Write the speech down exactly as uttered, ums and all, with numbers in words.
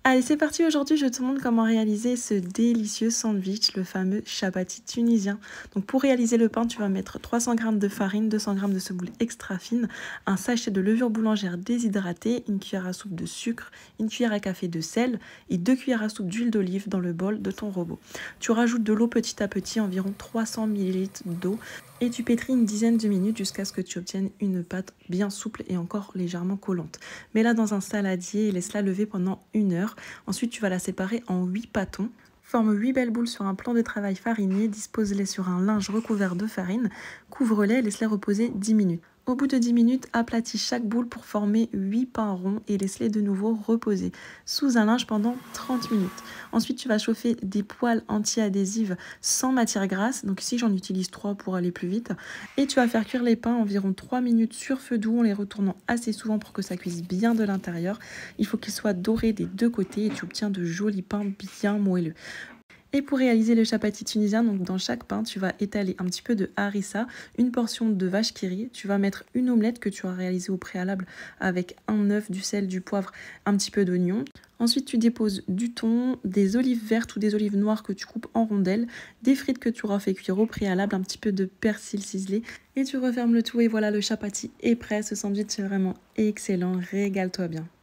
Allez, c'est parti. Aujourd'hui, je te montre comment réaliser ce délicieux sandwich, le fameux chapati tunisien. Donc, pour réaliser le pain, tu vas mettre trois cents grammes de farine, deux cents grammes de semoule extra fine, un sachet de levure boulangère déshydratée, une cuillère à soupe de sucre, une cuillère à café de sel et deux cuillères à soupe d'huile d'olive dans le bol de ton robot. Tu rajoutes de l'eau petit à petit, environ trois cents millilitres d'eau, et tu pétris une dizaine de minutes jusqu'à ce que tu obtiennes une pâte bien souple et encore légèrement collante. Mets-la dans un saladier et laisse-la lever pendant une heure. Ensuite, tu vas la séparer en huit pâtons. Forme huit belles boules sur un plan de travail fariné, dispose-les sur un linge recouvert de farine, couvre-les et laisse-les reposer dix minutes. Au bout de dix minutes, aplatis chaque boule pour former huit pains ronds et laisse-les de nouveau reposer sous un linge pendant trente minutes. Ensuite, tu vas chauffer des poêles anti-adhésives sans matière grasse. Donc ici, j'en utilise trois pour aller plus vite. Et tu vas faire cuire les pains environ trois minutes sur feu doux en les retournant assez souvent pour que ça cuise bien de l'intérieur. Il faut qu'ils soient dorés des deux côtés et tu obtiens de jolis pains bien moelleux. Et pour réaliser le chapati tunisien, donc dans chaque pain, tu vas étaler un petit peu de harissa, une portion de vache qui rit, tu vas mettre une omelette que tu as réalisée au préalable avec un œuf, du sel, du poivre, un petit peu d'oignon. Ensuite, tu déposes du thon, des olives vertes ou des olives noires que tu coupes en rondelles, des frites que tu auras fait cuire au préalable, un petit peu de persil ciselé et tu refermes le tout et voilà, le chapati est prêt. Ce sandwich est vraiment excellent, régale-toi bien.